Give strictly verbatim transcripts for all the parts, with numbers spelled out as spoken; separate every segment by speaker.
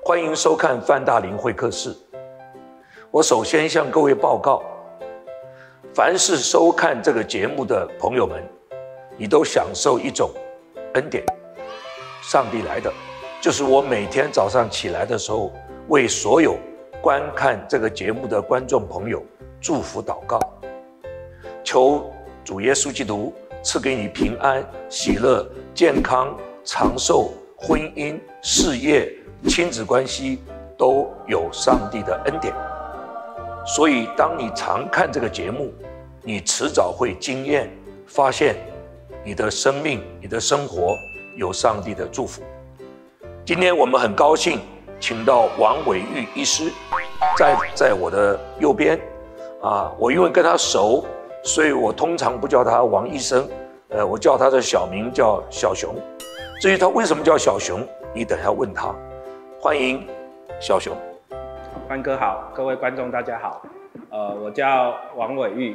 Speaker 1: 欢迎收看范大林会客室。我首先向各位报告，凡是收看这个节目的朋友们，你都享受一种恩典，上帝来的，就是我每天早上起来的时候，为所有观看这个节目的观众朋友祝福祷告，求主耶稣基督赐给你平安、喜乐、健康、长寿、婚姻、事业、亲子关系都有上帝的恩典。所以当你常看这个节目，你迟早会经验发现你的生命、你的生活有上帝的祝福。今天我们很高兴请到王伟玉医师，在在我的右边啊，我因为跟他熟，所以我通常不叫他王医生，呃，我叫他的小名叫小熊。至于他为什么叫小熊，你等一下问他。欢迎小熊。
Speaker 2: 范哥好，各位观众大家好，呃，我叫王伟玉，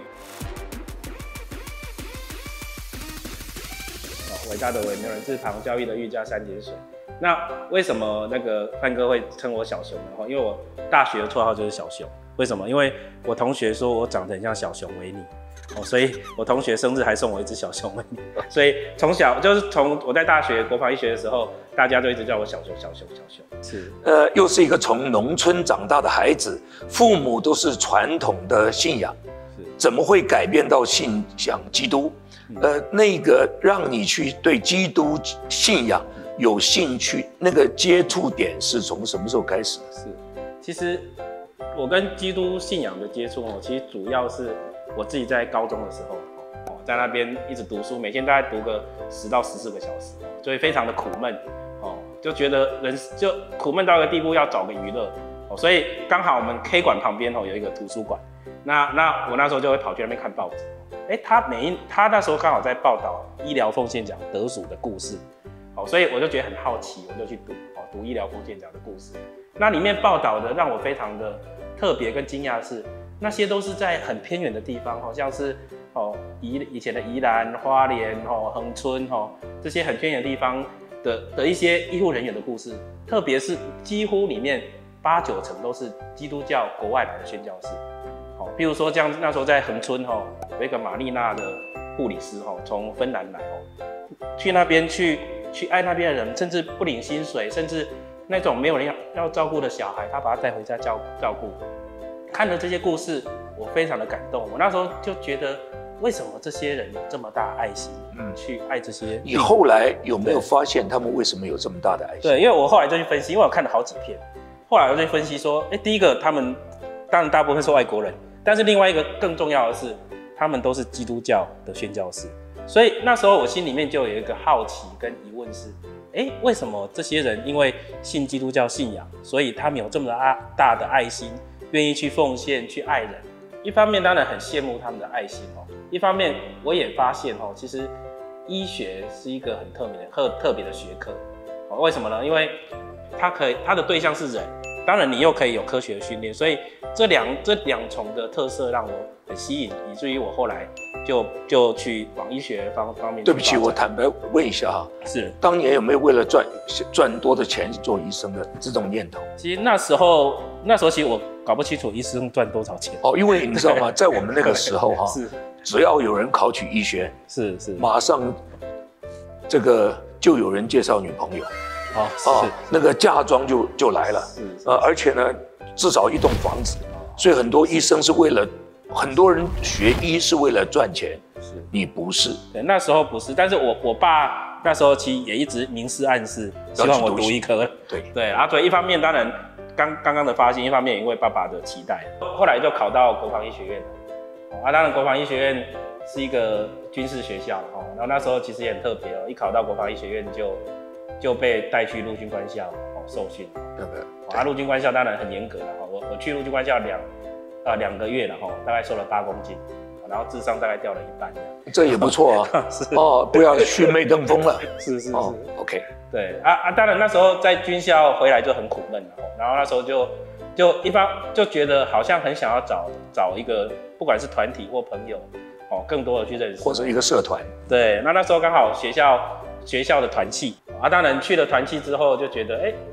Speaker 2: 哦，伟大的伟，没有人字旁，教育的育加三点水。那为什么那个范哥会称我小熊呢？因为我大学的绰号就是小熊。为什么？因为我同学说我长得很像小熊维尼，哦，所以我同学生日还送我一只小熊维尼。所以从小就是从我在大学国防医学的时候，大家都一直叫我小熊、小熊、小熊。是，
Speaker 1: 呃，又是一个从农村长大的孩子，父母都是传统的信仰，怎么会改变到信仰基督？呃，那个让你去对基督信仰有兴趣，那个接触点是从什么时候开始的？
Speaker 2: 是，其实我跟基督信仰的接触哦，其实主要是我自己在高中的时候，哦，在那边一直读书，每天大概读个十到十四个小时，所以非常的苦闷，哦，就觉得人就苦闷到一个地步，要找个娱乐，哦，所以刚好我们 K 馆旁边哦有一个图书馆，那那我那时候就会跑去那边看报纸，哎，他每一他那时候刚好在报道医疗奉献奖得主的故事。哦，所以我就觉得很好奇，我就去读哦，读医疗奉献奖的故事。那里面报道的让我非常的特别跟惊讶的是，那些都是在很偏远的地方，好像是哦宜以前的宜兰、花莲、哦恒春哦这些很偏远的地方的的一些医护人员的故事，特别是几乎里面八九成都是基督教国外来的宣教士。哦，譬如说这样，那时候在恒春哦有一个玛丽娜的护理师哦，从芬兰来哦，去那边去。去爱那边的人，甚至不领薪水，甚至那种没有人要要照顾的小孩，他把他带回家照照顾。看了这些故事，我非常的感动。我那时候就觉得，为什么这些人有这么大爱心，嗯，去爱这些？
Speaker 1: 你后来有没有发现他们为什么有这么大的爱心？
Speaker 2: 对，因为我后来就去分析，因为我看了好几篇，后来我就去分析说，哎、欸，第一个，他们当然大部分是外国人，但是另外一个更重要的是，他们都是基督教的宣教士。所以那时候我心里面就有一个好奇跟疑问是，哎，为什么这些人因为信基督教信仰，所以他们有这么大的爱心，愿意去奉献、去爱人？一方面当然很羡慕他们的爱心哦，一方面我也发现哦，其实医学是一个很特别的、特特别的学科。哦，为什么呢？因为它可以，它的对象是人，当然你又可以有科学的训练，所以这两这两重的特色让我很吸引，以至于我后来。就就去往医学方方面。
Speaker 1: 对不起，我坦白问一下哈，
Speaker 2: 是
Speaker 1: 当年有没有为了赚赚多的钱做医生的这种念头？
Speaker 2: 其实那时候那时候其实我搞不清楚医生赚多少钱
Speaker 1: 哦，因为你知道吗，在我们那个时候哈，是只要有人考取医学院，
Speaker 2: 是是，
Speaker 1: 马上这个就有人介绍女朋友，
Speaker 2: 哦是、哦、
Speaker 1: 那个嫁妆就就来了，是是呃，而且呢，至少一栋房子，所以很多医生是为了。很多人学医是为了赚钱，是你不是？
Speaker 2: 对，那时候不是，但是我我爸那时候其实也一直明示暗示，希望我读医科。
Speaker 1: 对
Speaker 2: 对啊，对，一方面当然刚刚刚的发心，一方面因为爸爸的期待，后来就考到国防医学院了。啊，当然国防医学院是一个军事学校哦，然后那时候其实也很特别哦，一考到国防医学院就就被带去陆军官校哦受训。
Speaker 1: 对不对？
Speaker 2: 啊，陆军官校当然很严格了哈，我我去陆军官校两。呃，两个月了哈，大概瘦了八公斤，然后智商大概掉了一半，
Speaker 1: 这也不错啊。是哦，不要去媚登峰了。
Speaker 2: 是是是、哦、
Speaker 1: ，OK。
Speaker 2: 对啊啊，当然那时候在军校回来就很苦闷了，然后那时候就就一方就觉得好像很想要找找一个不管是团体或朋友，哦，更多的去认识，
Speaker 1: 或者一个社团。
Speaker 2: 对，那那时候刚好学校学校的团契啊，当然去了团契之后就觉得，哎、欸，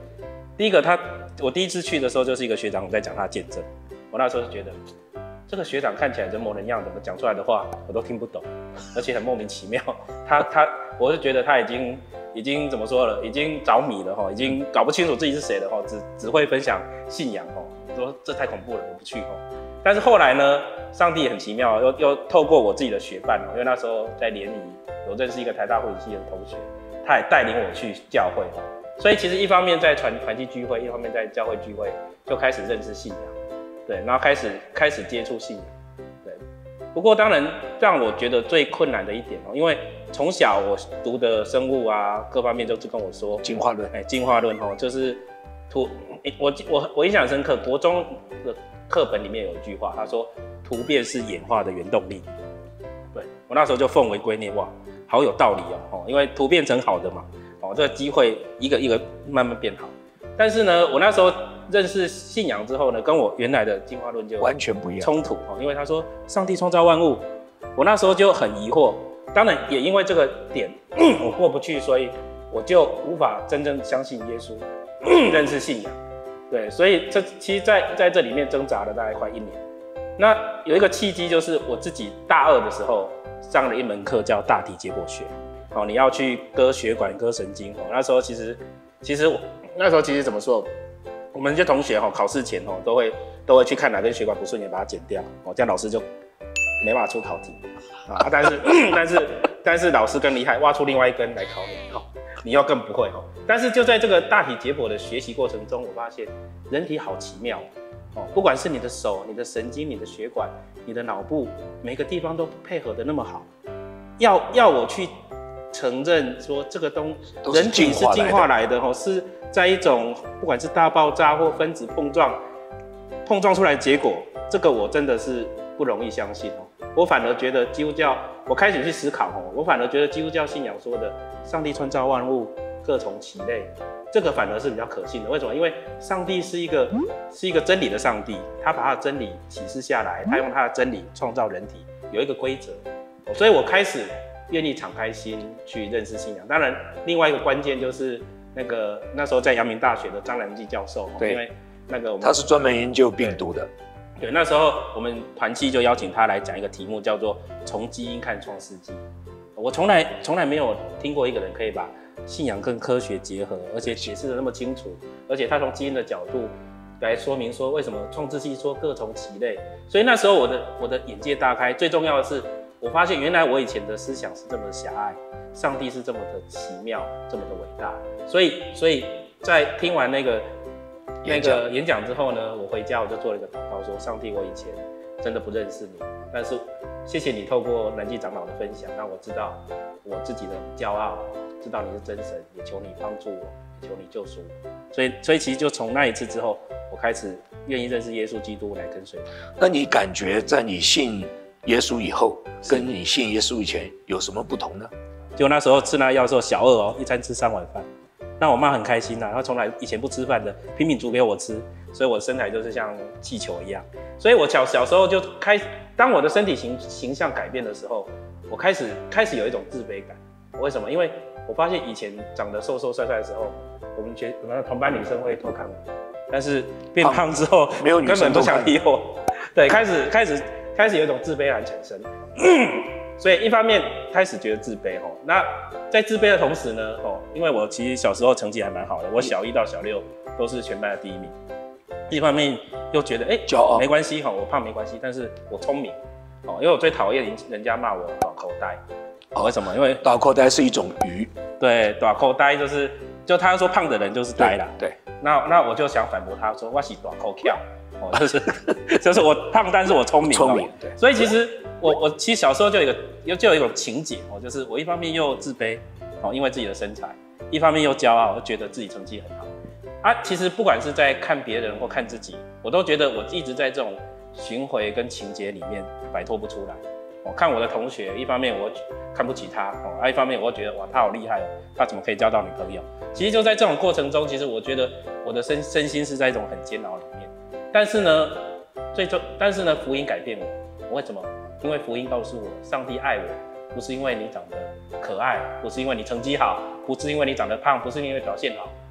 Speaker 2: 第一个他，我第一次去的时候就是一个学长在讲他的见证，我那时候就觉得这个学长看起来人模人样，怎么讲出来的话我都听不懂，而且很莫名其妙。他他，我就觉得他已经已经怎么说了，已经着迷了哈，已经搞不清楚自己是谁了哈，只只会分享信仰哈，说这太恐怖了，我不去哈。但是后来呢，上帝也很奇妙，又又透过我自己的学伴，因为那时候在联谊有认识一个台大护理系的同学，他也带领我去教会，所以其实一方面在团团契聚会，一方面在教会聚会，就开始认识信仰，对，然后开始开始接触信仰，对。不过当然让我觉得最困难的一点哦，因为从小我读的生物啊各方面就是跟我说
Speaker 1: 进化论，
Speaker 2: 哎，进化论哦，就是突我我我印象深刻，国中的课本里面有一句话，他说突变是演化的原动力，对，我那时候就奉为圭臬，哇，好有道理哦，因为突变成好的嘛，哦，这个机会一个一个慢慢变好。但是呢，我那时候认识信仰之后呢，跟我原来的进化论就
Speaker 1: 完全不一样
Speaker 2: 冲突哦，因为他说上帝创造万物，我那时候就很疑惑，当然也因为这个点我过不去，所以我就无法真正相信耶稣，认识信仰。对，所以这其实在在这里面挣扎了大概快一年。那有一个契机，就是我自己大二的时候上了一门课叫大体解剖学。好，你要去割血管、割神经。哦，那时候其实其实我那时候其实怎么说，我们这些同学哈考试前哦都会都会去看哪根血管不顺眼，把它剪掉。哦，这样老师就没办法出考题啊。但是但是但是老师更厉害，挖出另外一根来考你。哦，你要更不会哦。但是就在这个大体解剖的学习过程中，我发现人体好奇妙哦，不管是你的手、你的神经、你的血管、你的脑部，每个地方都配合的那么好。要要我去承认说这个东人体是进化来的哦，是在一种不管是大爆炸或分子碰撞碰撞出来的结果，这个我真的是不容易相信哦。我反而觉得基督教，我开始去思考哦，我反而觉得基督教信仰说的上帝创造万物，各从其类，这个反而是比较可信的。为什么？因为上帝是一个是一个真理的上帝，他把他的真理启示下来，他用他的真理创造人体，有一个规则，所以我开始愿意敞开心去认识信仰。当然，另外一个关键就是那个那时候在阳明大学的张然基教授，因为那个我们
Speaker 1: 他是专门研究病毒的。
Speaker 2: 对，那时候我们团契就邀请他来讲一个题目，叫做“从基因看创世纪”。我从来从来没有听过一个人可以把信仰跟科学结合，而且解释得那么清楚，而且他从基因的角度来说明说为什么创世纪说各从其类。所以那时候我的我的眼界大开，最重要的是我发现原来我以前的思想是这么的狭隘，上帝是这么的奇妙，这么的伟大。所以所以在听完那个那个演讲之后呢，我回家我就做了一个祷告，说上帝，我以前真的不认识你，但是谢谢你透过南基长老的分享，让我知道我自己的骄傲，知道你是真神，也求你帮助我，也求你救赎我。所以所以其实就从那一次之后，我开始愿意认识耶稣基督来跟随他。
Speaker 1: 那你感觉在你信耶稣以后，跟你信耶稣以前有什么不同呢？
Speaker 2: 就那时候吃那药的时候，小二哦，一餐吃三碗饭。那我妈很开心呐、啊，她从来以前不吃饭的，拼命煮给我吃，所以我的身材就是像气球一样。所以我小小时候就开，当我的身体形形象改变的时候，我开始开始有一种自卑感。为什么？因为我发现以前长得瘦瘦帅帅的时候，我们觉我们同班女生会偷看我，但是变胖之后，
Speaker 1: 没有女生
Speaker 2: 根本不想理我。对，开始开始开始有一种自卑感产生。所以一方面开始觉得自卑哦，那在自卑的同时呢，哦，因为我其实小时候成绩还蛮好的，我小一到小六都是全班的第一名。一方面又觉得，哎、欸，骄傲没关系哈，我胖没关系，但是我聪明，哦，因为我最讨厌人家骂我短口呆。哦，为什么？因为
Speaker 1: 短口呆是一种鱼。
Speaker 2: 对，短口呆就是就他说胖的人就是呆啦。
Speaker 1: 对。对
Speaker 2: 那那我就想反驳他说，我是短口跳。哦，就是就是我胖，但是我聪明。
Speaker 1: 聪明，对。
Speaker 2: 所以其实我我其实小时候就有一个就有一种情节哦，就是我一方面又自卑哦，因为自己的身材，一方面又骄傲，觉得自己成绩很好啊。其实不管是在看别人或看自己，我都觉得我一直在这种巡回跟情节里面摆脱不出来。我看我的同学，一方面我看不起他哦，啊一方面我觉得哇他好厉害哦，他怎么可以交到女朋友？其实就在这种过程中，其实我觉得我的身身心是在一种很煎熬里面。但是呢，最终，但是呢，福音改变我。为什么？因为福音告诉我，上帝爱我，不是因为你长得可爱，不是因为你成绩好，不是因为你长得胖，不是因为表现好，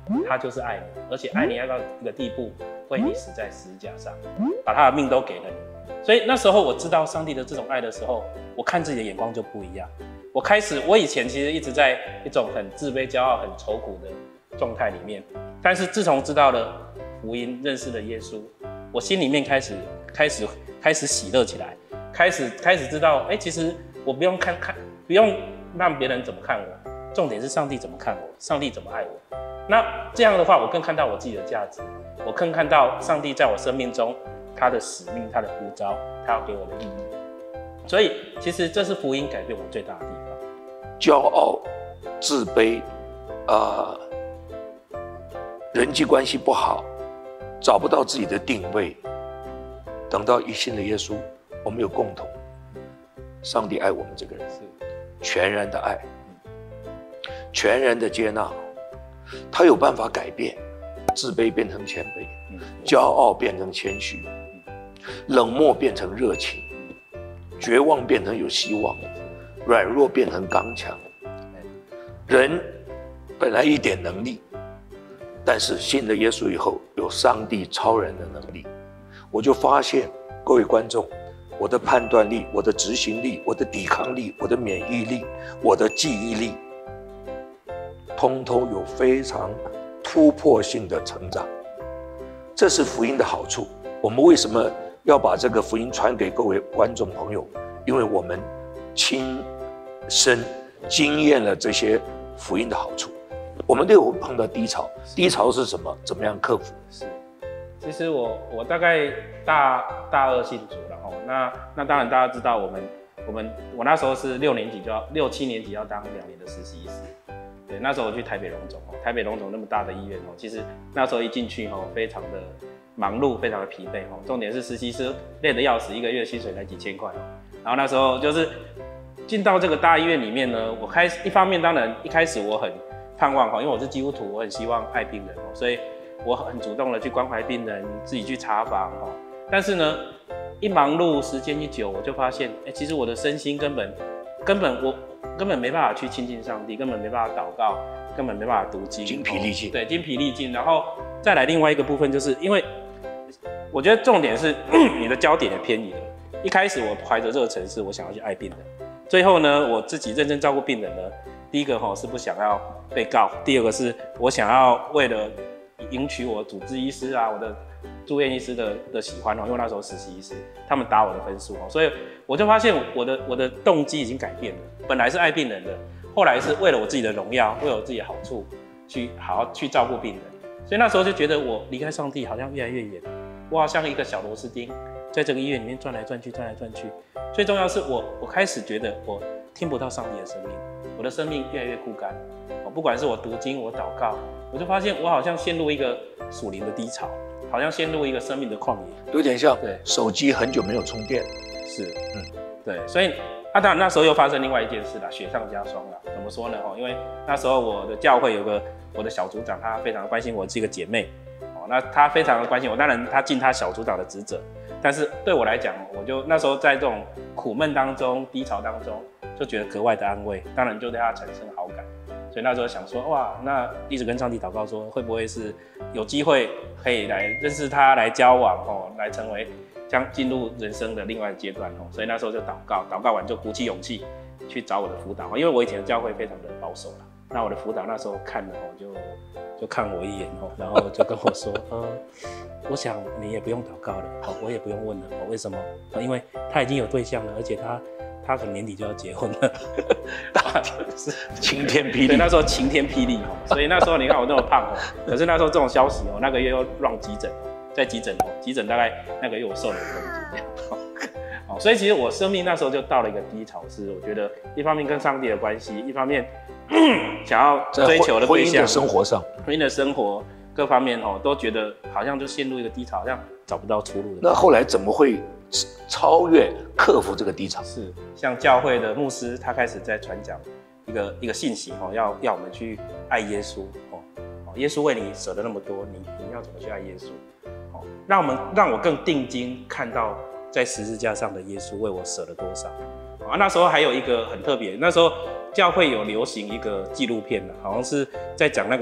Speaker 2: 他就是爱你，而且爱你爱到一个地步，为你死在十字架上，把他的命都给了你。所以那时候我知道上帝的这种爱的时候，我看自己的眼光就不一样。我开始，我以前其实一直在一种很自卑、骄傲、很愁苦的状态里面，但是自从知道了福音，认识了耶稣，我心里面开始开始开始喜乐起来，开始开始知道，哎，其实我不用看看，不用让别人怎么看我，重点是上帝怎么看我，上帝怎么爱我。那这样的话，我更看到我自己的价值，我更看到上帝在我生命中他的使命、他的呼召，他要给我的意义。所以，其实这是福音改变我最大的地方。
Speaker 1: 骄傲、自卑，啊、呃，人际关系不好，找不到自己的定位。等到一信了耶稣，我们有共同，上帝爱我们这个人，是全然的爱，全然的接纳。他有办法改变，自卑变成谦卑，骄傲变成谦虚，冷漠变成热情，绝望变成有希望，软弱变成刚强。人本来一点能力，但是信了耶稣以后，有上帝超人的能力。我就发现，各位观众，我的判断力、我的执行力、我的抵抗力、我的免疫力、我的记忆力，通通有非常突破性的成长。这是福音的好处。我们为什么要把这个福音传给各位观众朋友？因为我们亲身经验了这些福音的好处。我们都有碰到低潮，低潮是什么？怎么样克服？
Speaker 2: 是，其实我我大概大大二信主了哦。那那当然大家知道我们我们我那时候是六年级就要六七年级要当两年的实习医师。对，那时候我去台北荣总哦，台北荣总那么大的医院哦，其实那时候一进去哦，非常的忙碌，非常的疲惫哦。重点是实习师累得要死，一个月薪水才几千块哦。然后那时候就是进到这个大医院里面呢，我开始一方面当然一开始我很盼望哈，因为我是基督徒，我很希望爱病人哦，所以我很主动的去关怀病人，自己去查房哦。但是呢，一忙碌时间一久，我就发现，哎，其实我的身心根本根本我。根本没办法去亲近上帝，根本没办法祷告，根本没办法读经，
Speaker 1: 精疲力尽。
Speaker 2: 对，精疲力尽。然后再来另外一个部分，就是因为我觉得重点是你的焦点也偏移了。一开始我怀着热忱是我想要去爱病人，最后呢，我自己认真照顾病人呢，第一个哈是不想要被告，第二个是我想要为了赢取我主治医师啊，我的住院医师的的喜欢哦，因为那时候实习医师他们打我的分数哦，所以我就发现我的我的动机已经改变了，本来是爱病人的，后来是为了我自己的荣耀，为了我自己的好处去好好去照顾病人，所以那时候就觉得我离开上帝好像越来越远，我好像一个小螺丝钉，在这个医院里面转来转去，转来转去。最重要的是我我开始觉得我听不到上帝的声音，我的生命越来越枯干。不管是我读经，我祷告，我就发现我好像陷入一个属灵的低潮。好像陷入一个生命的旷野，
Speaker 1: 有点像
Speaker 2: 对
Speaker 1: 手机很久没有充电。
Speaker 2: 是，嗯，对，所以啊，当然那时候又发生另外一件事啦，雪上加霜啦。怎么说呢？哦，因为那时候我的教会有个我的小组长，他非常关心我，是一个姐妹，哦，那他非常的关心我，当然他尽他小组长的职责，但是对我来讲，我就那时候在这种苦闷当中、低潮当中，就觉得格外的安慰，当然就对他产生好感。所以那时候想说，哇，那一直跟上帝祷告说，会不会是有机会可以来认识他，来交往哦，来成为将进入人生的另外一个阶段哦。所以那时候就祷告，祷告完就鼓起勇气去找我的辅导，因为我以前的教会非常的保守啦。那我的辅导那时候看了哦，就就看我一眼哦，然后就跟我说，呃，我想你也不用祷告了，好，我也不用问了，哦，为什么？因为他已经有对象了，而且他。他可能年底就要结婚了，大
Speaker 1: 是晴天霹雳。
Speaker 2: 对，那时候晴天霹雳哦，所以那时候你看我那么胖哦，可是那时候这种消息哦，那个月又让急诊，在急诊哦，急诊大概那个月我瘦了五公斤，哦，所以其实我生命那时候就到了一个低潮，是我觉得一方面跟上帝的关系，一方面想要追求的对象，
Speaker 1: 婚姻的生活上，
Speaker 2: 婚姻的生活各方面哦，都觉得好像就陷入一个低潮，好像找不到出路的。
Speaker 1: 那后来怎么会超越、克服这个低潮？
Speaker 2: 是像教会的牧师，他开始在传讲一个一个信息哦，要要我们去爱耶稣哦，耶稣为你舍了那么多，你你要怎么去爱耶稣？哦，让我们让我更定睛看到在十字架上的耶稣为我舍了多少啊！那时候还有一个很特别，那时候教会有流行一个纪录片的，好像是在讲那个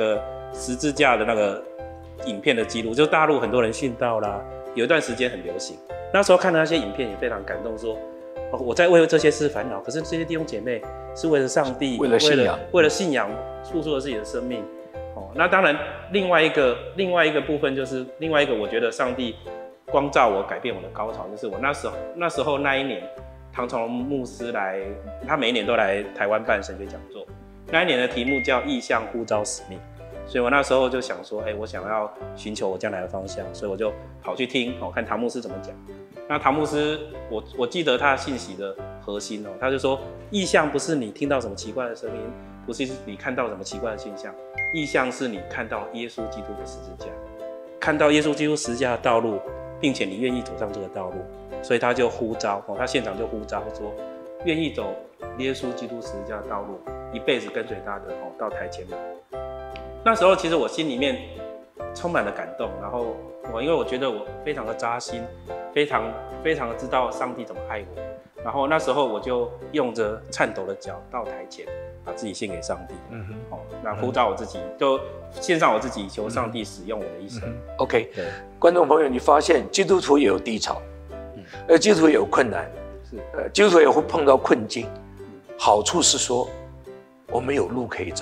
Speaker 2: 十字架的那个影片的记录，就大陆很多人殉道啦，有一段时间很流行。那时候看到那些影片也非常感动，说哦，我在为这些事烦恼，可是这些弟兄姐妹是为了上帝，
Speaker 1: 为了信仰，
Speaker 2: 为了信仰付出了自己的生命。哦，那当然，另外一个另外一个部分就是另外一个，我觉得上帝光照我，改变我的高潮，就是我那时候那时候那一年，唐崇荣牧师来，他每一年都来台湾办神学讲座。那一年的题目叫意向呼召使命，所以我那时候就想说，哎、欸，我想要寻求我将来的方向，所以我就跑去听，哦，看唐牧师怎么讲。那唐牧师，我我记得他信息的核心哦，他就说，意向不是你听到什么奇怪的声音，不是你看到什么奇怪的现象，意向是你看到耶稣基督的十字架，看到耶稣基督十字架的道路，并且你愿意走上这个道路，所以他就呼召哦，他现场就呼召说，愿意走耶稣基督十字架的道路，一辈子跟随他的哦，到台前来。那时候其实我心里面充满了感动，然后我因为我觉得我非常的扎心，非常非常的知道上帝怎么爱我，然后那时候我就用着颤抖的脚到台前，把自己献给上帝。嗯哼，哦，那呼召我自己，就献上我自己，求上帝使用我的一生。嗯、
Speaker 1: OK， 观众朋友，你发现基督徒也有低潮，嗯，呃，基督徒也有困难，是，呃，基督徒也会碰到困境。好处是说，我们有路可以走。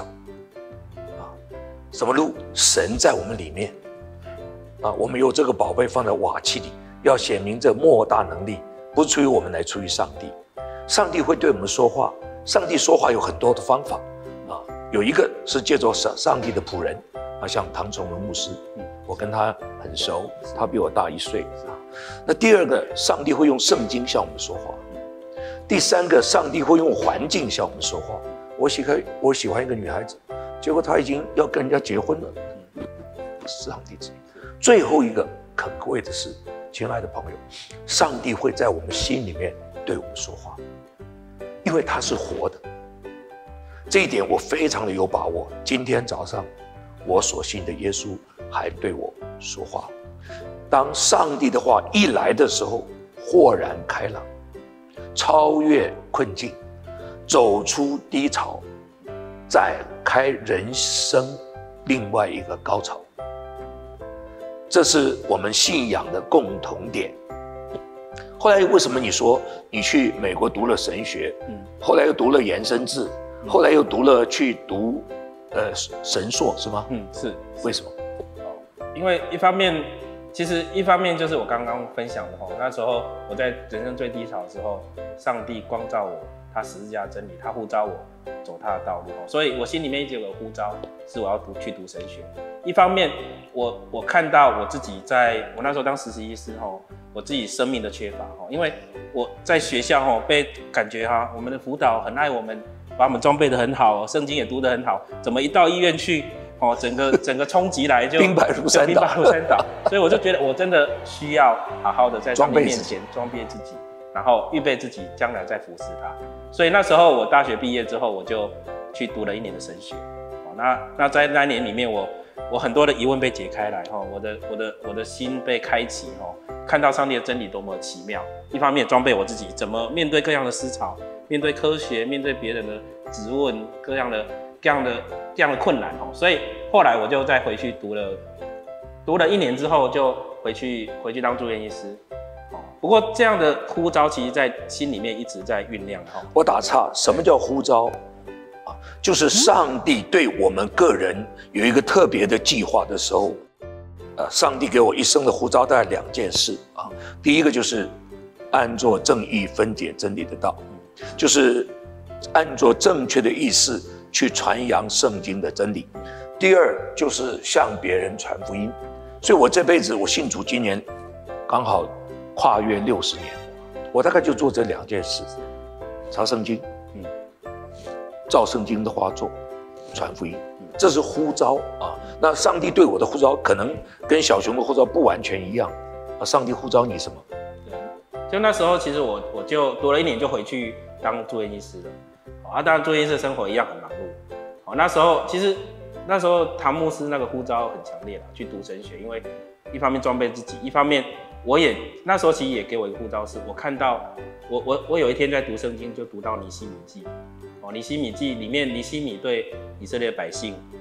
Speaker 1: 什么路？神在我们里面啊！我们有这个宝贝放在瓦器里，要显明这莫大能力不是出于我们，来出于上帝。上帝会对我们说话，上帝说话有很多的方法啊。有一个是借着上上帝的仆人啊，像唐崇荣牧师，我跟他很熟，他比我大一岁啊。那第二个，上帝会用圣经向我们说话；第三个，上帝会用环境向我们说话。我喜欢我喜欢一个女孩子。结果他已经要跟人家结婚了，上帝旨意。最后一个可贵的是，亲爱的朋友，上帝会在我们心里面对我们说话，因为他是活的。这一点我非常的有把握。今天早上，我所信的耶稣还对我说话。当上帝的话一来的时候，豁然开朗，超越困境，走出低潮，展开人生另外一个高潮。这是我们信仰的共同点。后来为什么你说你去美国读了神学，嗯，后来又读了延伸制，嗯，后来又读了去读呃神硕是吗？
Speaker 2: 嗯，是。
Speaker 1: 为什么？
Speaker 2: 因为一方面，其实一方面就是我刚刚分享的哈，那时候我在人生最低潮的时候，上帝光照我，他十字架真理，他呼召我走他的道路，所以我心里面一直有个呼召，是我要读去读神学。一方面，我我看到我自己在我那时候当实习医师吼，我自己生命的缺乏吼，因为我在学校吼被感觉哈，我们的辅导很爱我们，把我们装备得很好，圣经也读得很好，怎么一到医院去哦，整个整个冲击来就
Speaker 1: 兵败如山倒，
Speaker 2: 兵败如山倒，所以我就觉得我真的需要好好的在上帝面前装备自己，然后预备自己将来再服侍他。所以那时候我大学毕业之后，我就去读了一年的神学。那那在那一年里面我，我我很多的疑问被解开来哈，我的我的我的心被开启哈，看到上帝的真理多么奇妙。一方面装备我自己，怎么面对各样的思潮，面对科学，面对别人的质问，各样的各样的这样的困难哦。所以后来我就再回去读了，读了一年之后就回去回去当住院医师。不过这样的呼召，其实在心里面一直在酝酿哈。
Speaker 1: 我打岔，什么叫呼召？就是上帝对我们个人有一个特别的计划的时候，呃，上帝给我一生的呼召大概两件事啊。第一个就是按着正义分解真理的道，就是按着正确的意思去传扬圣经的真理。第二就是向别人传福音。所以我这辈子我信主，今年刚好跨越六十年，我大概就做这两件事：查圣经。照圣经的话做，传福音，这是呼召啊。那上帝对我的呼召，可能跟小熊的呼召不完全一样啊。上帝呼召你什么？
Speaker 2: 对，就那时候，其实我我就读了一年，就回去当住院医师了。啊，当然住院医师的生活一样很忙碌。好，那时候其实那时候唐牧师那个呼召很强烈了，去读神学，因为一方面装备自己，一方面我也那时候其实也给我一个呼召，是我看到我我我有一天在读圣经，就读到尼希米记。哦，尼希米记里面，尼希米对以色列百姓，哦，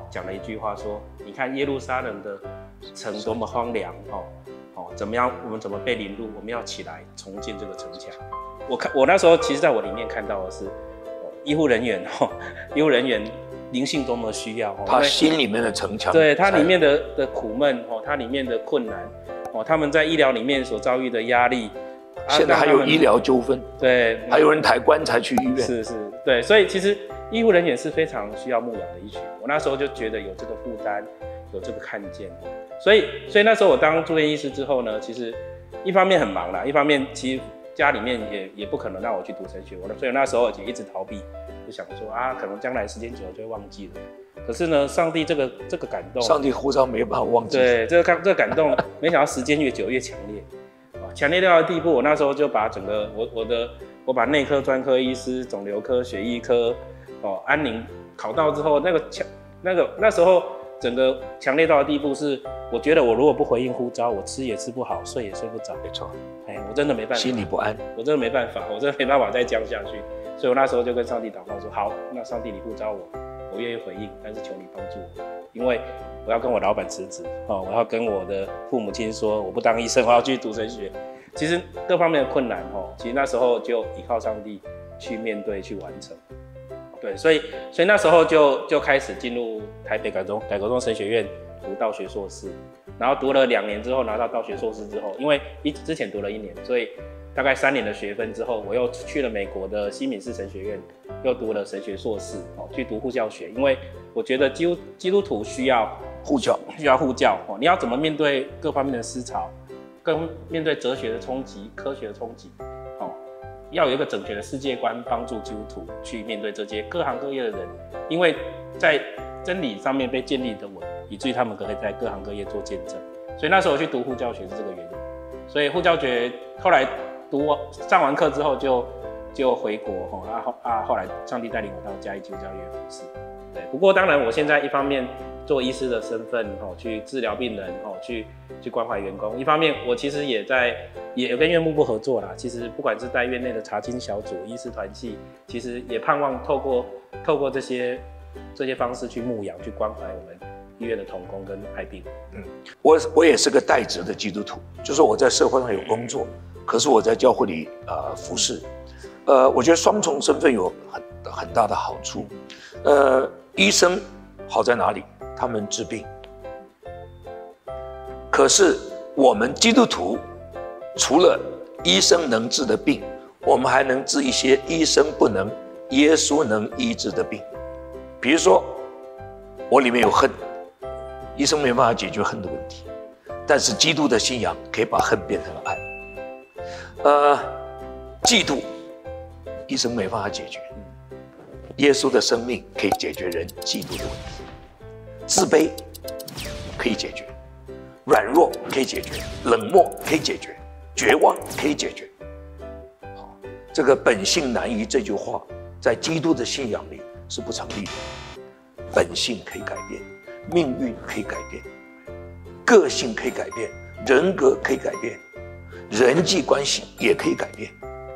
Speaker 2: 讲了一句话说：“你看耶路撒冷的城多么荒凉哦哦，怎么样？我们怎么被凌辱？我们要起来重建这个城墙。”我看我那时候其实在我里面看到的是，哦、医护人员哦，医护人员灵性多么需要哦，
Speaker 1: 他心里面的城墙，
Speaker 2: 对他里面的的苦闷哦，他里面的困难哦，他们在医疗里面所遭遇的压力。
Speaker 1: 现在还有医疗纠纷，
Speaker 2: 对，
Speaker 1: 还有人抬棺材去医院，
Speaker 2: 是是，对，所以其实医护人员是非常需要牧养的一群。我那时候就觉得有这个负担，有这个看见，所以所以那时候我当住院医师之后呢，其实一方面很忙啦，一方面其实家里面也也不可能让我去读神学，我所以那时候也一直逃避，就想说啊，可能将来时间久了就会忘记了。可是呢，上帝这个这个感动，
Speaker 1: 上帝呼召没办法忘记，
Speaker 2: 对，这个这个感动，没想到时间越久越强烈。强烈到的地步，我那时候就把整个我我的我把内科、专科医师、肿瘤科、血液科，哦，安宁考到之后，那个强那个那时候整个强烈到的地步是，我觉得我如果不回应呼召，我吃也吃不好，睡也睡不着。
Speaker 1: 没错，
Speaker 2: 哎，我真的没办法，
Speaker 1: 心里不安，
Speaker 2: 我真的没办法，我真的没办法再这样下去。所以我那时候就跟上帝祷告说：好，那上帝你呼召我，我愿意回应，但是求你帮助我，因为我要跟我老板辞职，哦，我要跟我的父母亲说，我不当医生，我要去读神学。其实各方面的困难，哦，其实那时候就依靠上帝去面对、去完成。对，所以所以那时候就就开始进入台北改中改革中神学院读道学硕士，然后读了两年之后拿到道学硕士之后，因为一之前读了一年，所以大概三年的学分之后，我又去了美国的西敏寺神学院，又读了神学硕士，哦，去读护教学，因为我觉得基督基督徒需要
Speaker 1: 护教，
Speaker 2: 需要护教，哦，你要怎么面对各方面的思潮，跟面对哲学的冲击、科学的冲击，哦，要有一个整全的世界观，帮助基督徒去面对这些各行各业的人，因为在真理上面被建立的稳，以至于他们可以在各行各业做见证。所以那时候我去读护教学是这个原因。所以护教学后来读上完课之后就就回国，吼，啊后啊后来上帝带领我到嘉义基督教医院服侍。对，不过当然我现在一方面做医师的身份，吼，去治疗病人，吼，去去关怀员工；一方面我其实也在也有跟院牧部合作啦。其实不管是在院内的查经小组、医师团契，其实也盼望透过透过这些这些方式去牧养、去关怀我们医院的同工跟爱病人。
Speaker 1: 嗯，我我也是个代职的基督徒，就是我在社会上有工作，可是我在教会里呃服侍，呃，我觉得双重身份有很很大的好处。呃，医生好在哪里？他们治病。可是我们基督徒除了医生能治的病，我们还能治一些医生不能、耶稣能医治的病。比如说，我里面有恨。医生没办法解决恨的问题，但是基督的信仰可以把恨变成爱。呃，嫉妒，医生没办法解决，耶稣的生命可以解决人嫉妒的问题。自卑可以解决，软弱可以解决，冷漠可以解决，绝望可以解决。好，这个本性难移这句话，在基督的信仰里是不成立的。本性可以改变。命运可以改变，个性可以改变，人格可以改变，人际关系也可以改变。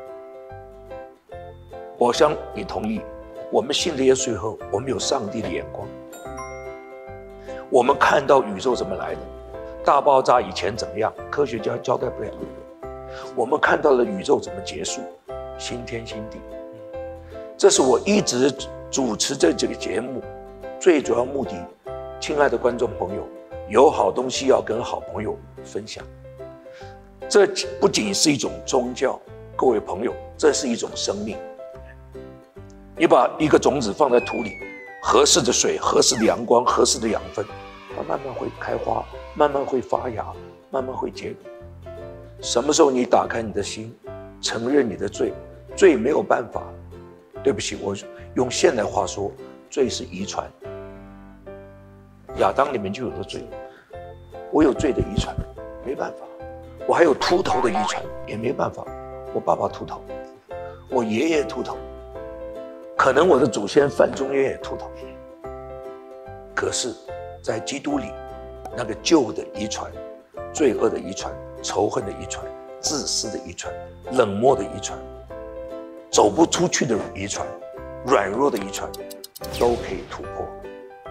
Speaker 1: 我想你同意，我们信了耶稣以后，我们有上帝的眼光，我们看到宇宙怎么来的，大爆炸以前怎么样，科学家交代不了。我们看到了宇宙怎么结束，新天新地。这是我一直主持这几个节目最主要目的。亲爱的观众朋友，有好东西要跟好朋友分享。这不仅是一种宗教，各位朋友，这是一种生命。你把一个种子放在土里，合适的水、合适的阳光、合适的养分，它慢慢会开花，慢慢会发芽，慢慢会结果。什么时候你打开你的心，承认你的罪，罪没有办法。对不起，我用现代话说，罪是遗传。亚当里面就有了罪，我有罪的遗传，没办法。我还有秃头的遗传，也没办法。我爸爸秃头，我爷爷秃头，可能我的祖先范仲淹也秃头。可是，在基督里，那个旧的遗传、罪恶的遗传、仇恨的遗传、自私的遗传、冷漠的遗传、走不出去的遗传、软弱的遗传，都可以突破。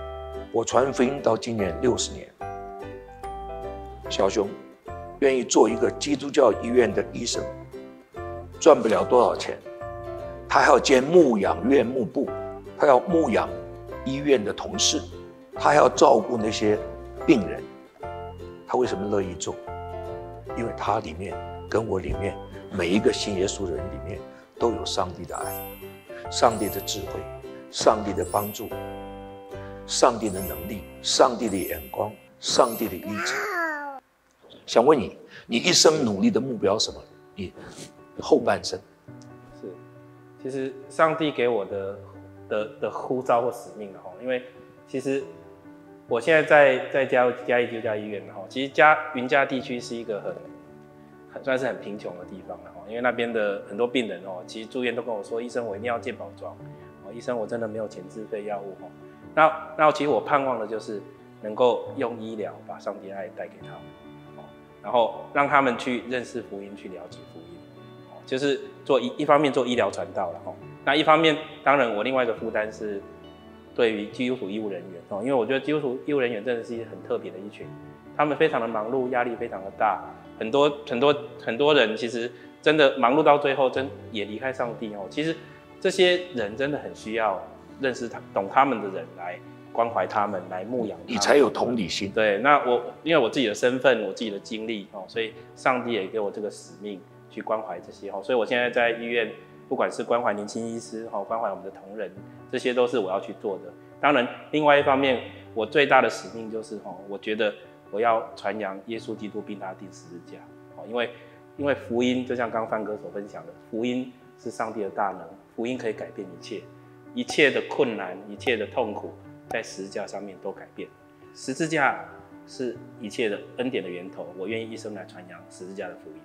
Speaker 1: 我传福音到今年六十年，小熊愿意做一个基督教医院的医生，赚不了多少钱，他还要兼牧养院牧部，他要牧养医院的同事，他还要照顾那些病人。他为什么乐意做？因为他里面跟我里面每一个信耶稣的人里面都有上帝的爱，上帝的智慧，上帝的帮助，上帝的能力，上帝的眼光，上帝的医治。想问你，你一生努力的目标是什么？你后半生
Speaker 2: 是，其实上帝给我的的的呼召或使命哈，因为其实我现在在在嘉嘉义基督教医院哈，其实嘉云嘉地区是一个很很算是很贫穷的地方了哈，因为那边的很多病人哦，其实住院都跟我说，医生我一定要健保装，哦，医生我真的没有钱自费药物哈。那那其实我盼望的就是能够用医疗把上帝的爱带给他们，哦，然后让他们去认识福音，去了解福音，哦，就是做一一方面做医疗传道了哈。那一方面，当然我另外一个负担是对于基督徒医务人员哦，因为我觉得基督徒医务人员真的是很特别的一群，他们非常的忙碌，压力非常的大，很多很多很多人其实真的忙碌到最后，真也离开上帝哦。其实这些人真的很需要认识他、懂他们的人来关怀他们，来牧养他们，
Speaker 1: 你才有同理心。
Speaker 2: 对，那我因为我自己的身份，我自己的经历哦，所以上帝也给我这个使命去关怀这些哦。所以我现在在医院，不管是关怀年轻医师哦，关怀我们的同仁，这些都是我要去做的。当然，另外一方面，我最大的使命就是哦，我觉得我要传扬耶稣基督并他钉十字架哦，因为因为福音就像刚范哥所分享的，福音是上帝的大能，福音可以改变一切，一切的困难，一切的痛苦，在十字架上面都改变。十字架是一切的恩典的源头，我愿意一生来传扬十字架的福音。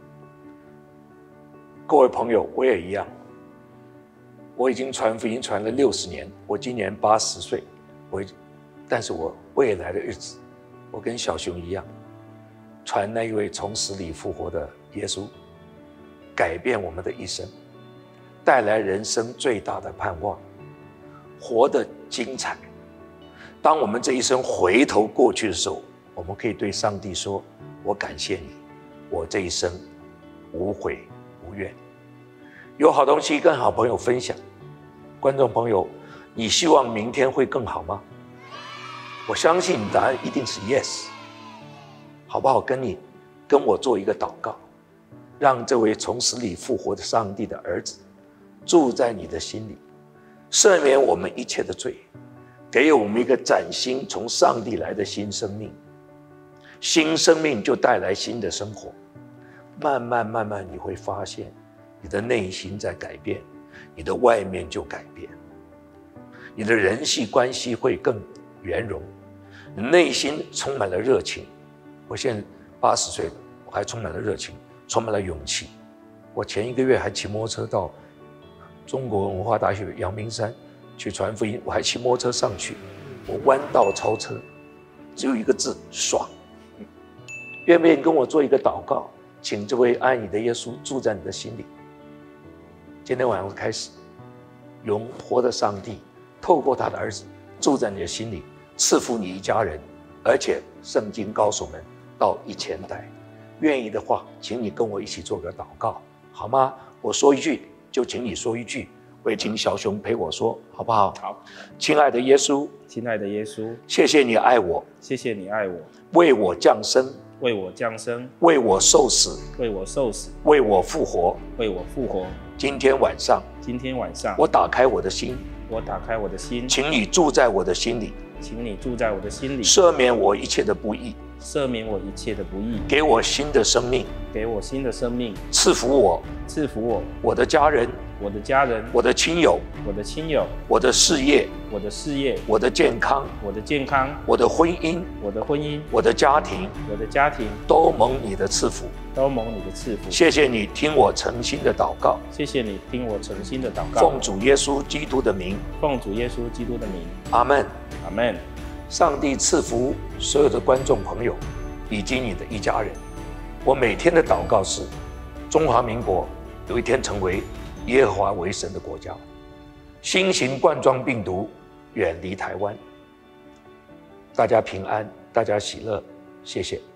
Speaker 1: 各位朋友，我也一样，我已经传福音传了六十年，我今年八十岁，我已经，但是我未来的日子，我跟小熊一样，传那一位从死里复活的耶稣，改变我们的一生，带来人生最大的盼望，活得精彩。当我们这一生回头过去的时候，我们可以对上帝说：我感谢你，我这一生无悔无怨。有好东西跟好朋友分享。观众朋友，你希望明天会更好吗？我相信你答案一定是 yes。好不好？跟你跟我做一个祷告，让这位从死里复活的上帝的儿子住在你的心里，赦免我们一切的罪，给我们一个崭新从上帝来的新生命。新生命就带来新的生活，慢慢慢慢你会发现你的内心在改变，你的外面就改变，你的人际关系会更圆融，你内心充满了热情。我现在八十岁了，我还充满了热情，充满了勇气。我前一个月还骑摩托车到中国文化大学阳明山去传福音，我还骑摩托车上去，我弯道超车，只有一个字：爽。愿不愿意跟我做一个祷告，请这位爱你的耶稣住在你的心里？今天晚上开始，永活的上帝透过他的儿子住在你的心里，赐福你一家人，而且圣经告诉我们到一千代。愿意的话，请你跟我一起做个祷告，好吗？我说一句，就请你说一句，我也请小熊陪我说，好不好？
Speaker 2: 好。
Speaker 1: 亲爱的耶稣，
Speaker 2: 亲爱的耶稣，
Speaker 1: 谢谢你爱我，
Speaker 2: 谢谢你爱我，
Speaker 1: 为我降生，
Speaker 2: 为我降生，
Speaker 1: 为我受死，
Speaker 2: 为我受死，
Speaker 1: 为我复活，
Speaker 2: 为我复活。
Speaker 1: 今天晚上，
Speaker 2: 今天晚上，
Speaker 1: 我打开我的心，
Speaker 2: 我打开我的心，
Speaker 1: 请你住在我的心里，
Speaker 2: 请你住在我的心里，
Speaker 1: 赦免我一切的不义，
Speaker 2: 赦免我一切的不义，
Speaker 1: 给我新的生命，
Speaker 2: 给我新的生命，
Speaker 1: 赐福我，
Speaker 2: 赐福我，
Speaker 1: 我的家人，
Speaker 2: 我的家人，
Speaker 1: 我的亲友，
Speaker 2: 我的亲友，
Speaker 1: 我的事业，
Speaker 2: 我的事业，
Speaker 1: 我的健康，
Speaker 2: 我的健康，
Speaker 1: 我的婚姻，
Speaker 2: 我的婚姻，
Speaker 1: 我的家庭，
Speaker 2: 我的家庭，
Speaker 1: 都蒙你的赐福，
Speaker 2: 都蒙你的赐福。
Speaker 1: 谢谢你听我诚心的祷告，
Speaker 2: 谢谢你听我诚心的祷告，
Speaker 1: 奉主耶稣基督的名，
Speaker 2: 奉主耶稣基督的名，
Speaker 1: 阿们，
Speaker 2: 阿们。
Speaker 1: 上帝赐福所有的观众朋友以及你的一家人。我每天的祷告是：中华民国有一天成为耶和华为神的国家，新型冠状病毒远离台湾， 大家平安，大家喜乐，谢谢。